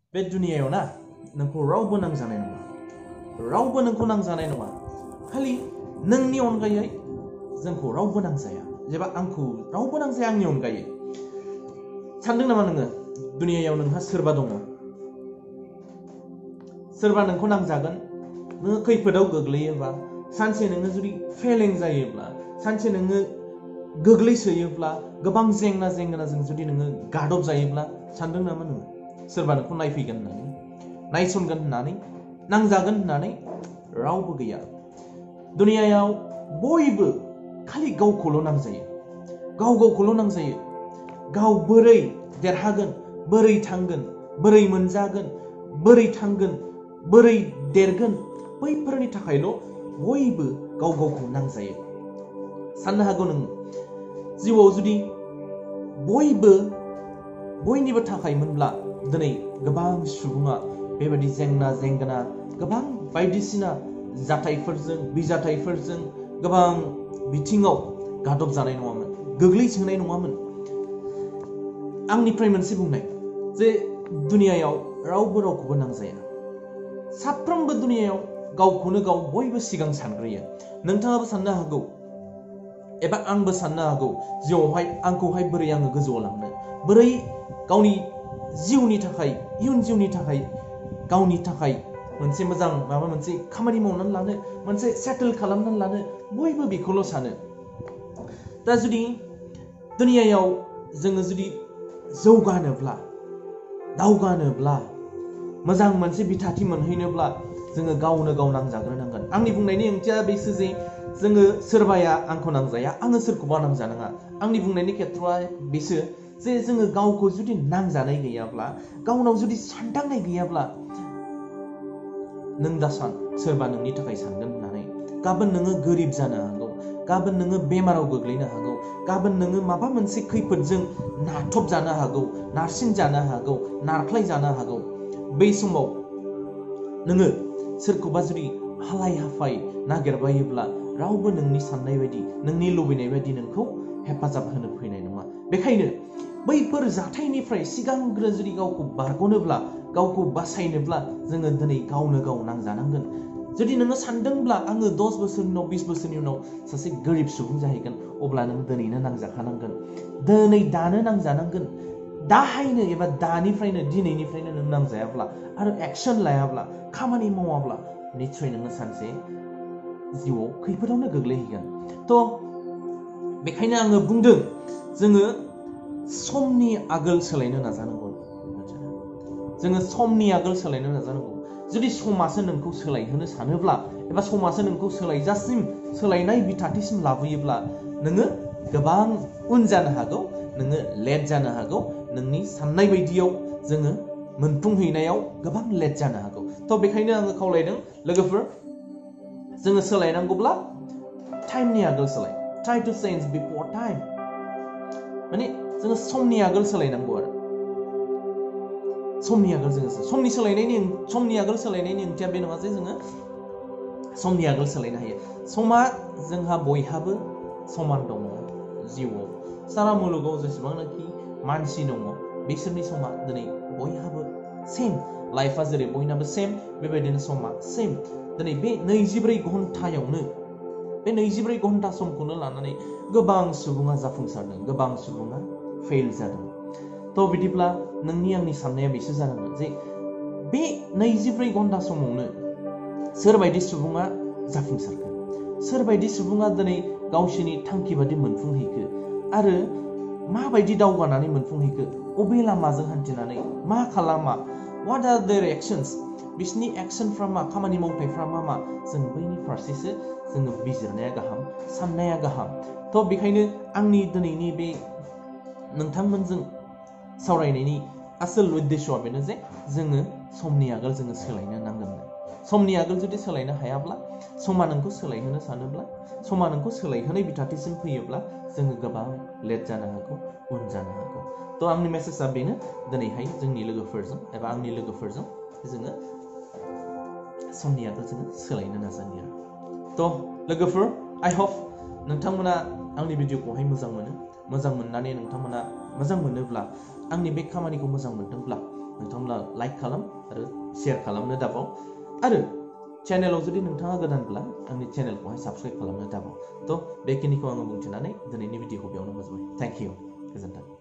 बे दुनियायाव ना नोंखौ रावबो नांजानाय नङा रावबो नोंखौ नांजानाय नङा खालि नोंनि अनगायै जोंखौ रावबो नांजाया जेबा आंखौ रावबो नांजाया आंनि अनगायै सानदों नामा नोङो दुनियायाव नोंहा सोरबा दङ सोरबा नोंखौ नांजागोन नोङो खैफोदाव गोग्लैयोबा सानसे नोङो जुदि फेलें जायोब्ला सानसे नोङो गोग्लैसोयोब्ला गोबां जेंनाजों जुदि नोङो गादब जायोब्ला सानदों नामा नोङो सोरबा नोंखौ नायफैगोन होननानै नायसनगोन होननानै नांजागोन होननानै रावबो गैया दुनियायाव बयबो खालि गावखौल' नांजायो गावखौल' नांजायो गाव बोरै देरहागोन बोरै थांगोन बोरै मोनजागोन बोरै थांगोन बोरै देरगोन बैफोरनि थाखायल' बयबो गावखौ नांजायो साननो हागौ नों जिउआव जुदि बयनिबो थाखायमोनब्ला दिनै गोबां सुबुङा बेबायदि जेंना जेंगोना गोबां बायदिसिना जाथायफोरजों बिजाथायफोरजों गोबां बिथिङाव गादब जानाय नङामोन गोग्लैसोनाय नङामोन आंनिफ्राय मोनसे बुंनाय जे दुनियायाव रावबो रावखौबो नांजाया साफ्रोमबो दुनियायाव गावखौनो गाव बयबो सिगां सानग्रोयो नोंथाङाबो साननो हागौ एबा आंबो साननो हागौ जिउआवहाय आंखौहाय बोरै आङो गोजौआव लांनो बोरै गावनि जिउनि थाखाय इयुन जिउनि थाखाय गावनि थाखाय मोनसे मोजां माबा मोनसे खामानि मावनानै लानो मोनसे सेटल खालामनानै लानो बयबो बेखौल' सानो दा जुदि दुनियायाव जोङो जुदि जौगानोब्ला दावगानोब्ला मोजां मोनसे बिथाथि मोनहैनोब्ला जोङो गावनो गाव नांजाग्रोनांगोन आंनि बुंनायनि ओंथिया बेसो जे जोङो सोरबाया आंखौ नांजाया आङो सोरखौबा नांजानाङा आंनि बुंनायनि खेथ्रआ बेसो जे जोङो गावखौ जुदि नांजानाय गैयाब्ला गावनाव जुदि सानदांनाय गैयाब्ला नों दा सान सोरबा नोंनि थाखाय सानगोन होननानै गाबोन नोङो गोरिब जानो हागौ गाबोन नोङो बेमाराव गोग्लैनो हागौ गाबोन नोङो माबा मोनसे खैफोदजों नाथब जानो हागौ नारसिन जानो हागौ नारख्लाय जानो हागौ बै समाव नोङो सोरखौबा जुदि हालाय हाफाय नागिरबायोब्ला रावबो नोंनि साननाय बायदि नोंनि लुबैनाय बायदि नोंखौ हेफाजाब होनो फैनाय नङा बेखायनो बैफोर जाथायनिफ्राय सिगांग्रो जुदि गावखौ बारग'नोब्ला गावखौ बासायनोब्ला जोङो दिनै गावनो गाव नांजानांगोन जुदि नोङो सानदोंब्ला आङो 10 बोसोरनि उनाव 20 बोसोरनि उनाव सासे गोरिब सुबुं जाहैगोन अब्ला नों दिनैनो नांजाखानांगोन दानो नांजानांगोन दाहायनो एबा दानिफ्रायनो दिनैनिफ्रायनो नों नांजायाब्ला आरो एक्सन लायाब्ला खामानि मावाब्ला निश्चय नोङो सानसे जिउआव खैफोदावनो गोग्लैहैगोन थ' बेखायनो आङो बुंदों जोङो समनि आगोल सोलायनो नाजानांगौ जोङो समनि आगोल सोलायनो नाजानांगौ जुदि समासो नोंखौ सोलायहोनो सानोब्ला एबा समासो नोंखौ सोलायजासिम सोलायनाय बिथाथिसिम लाबोयोब्ला नोङो गोबां उन जानो हागौ नोङो लेट जानो हागौ नोंनि साननाय बायदियाव जोङो मोनफुंहैनायाव गोबां लेट जानो हागौ थ' बेखायनो आङो खावलायदों लोगोफोर जोङो सोलायनांगौब्ला टाइमनि आगोल सोलाय try to change before time माने जोङो समनि आगोल सोलायनांगौ आरो समनि आगोल जोङो समनि आगोल सोलायनायनि ओंथिया बे नङा जे जोङो समनि आगोल सोलायनो हायो समा जोंहा बयहाबो समान दङ जिउआव सारा मुलुगाव जेसेबांनाखि मानसि दङ बिसोरनि समा दिनै बयहाबो सेम लाइफआ जेरै बयनाबो सेम बेबायदिनो समा सेम दिनै बे 24 घन्टायावनो बे 24 घन्टा समखौनो लानानै गोबां सुबुङा जाफुंसारदों गोबां सुबुङा फेल जादों थ' बिदिब्ला नोंनि आंनि साननाया बेसो जानांगोन जे बे 24 घन्टा समावनो सोरबायदि सुबुङा जाफुंसारखो सोरबायदि सुबुङा दिनै गावसोरनि थांखि बादि मोनफुंहैखो आरो माबायदि दावगानानै मोनफुंहैखो अबे लामाजों हान्थिनानै मा खालामा what are their actions बिसनि एक्शनफ्रा मा खामानि मावथायफ्रा मा जों बैनि फारसेसो जोङो बिजिरनाया गाहाम साननाया गाहाम थ' बेखायनो आंनि दिनैनि बे नोंथांमोनजों सावरायनायनि आसोल उद्देश्यआ बेनो जे जोङो समनि आगोल जोङो सोलायनो नांगोन समनि आगोल जुदि सोलायनो हायाब्ला समा नोंखौ सोलायहोनो सानोब्ला समा नोंखौ सोलायहोनाय बिथाथिसिम फैयोब्ला जोङो गोबां लेट जानो हागौ उन जानो हागौ थ' आंनि मेसेजआ बेनो दिनैहाय जोंनि लोगोफोरजों एबा आंनि लोगोफोरजों जोङो समनि आगोल जोङो सोलायनो नाजायो थ' लोगोफोर आइ होप नोंथांमोना आंनि भिडिअखौहाय मोजां मोननानै नोंथांमोना मोजां मोनोब्ला आंनि बे खामानिखौ मोजां मोनदोंब्ला नोंथांमोना लाइक खालाम आरो शेयार खालामनो दाबाव आरो चेनेलाव जुदि नोंथाङा गोदानब्ला आंनि चेनेलखौहाय साबस्क्राइब खालामनो दाबाव थ' बेखिनिखौ आङो बुंथिनानै दिनैनि भिडिअखौ बेयावनो फोजोबबाय थेंक इउ गोजोन्थों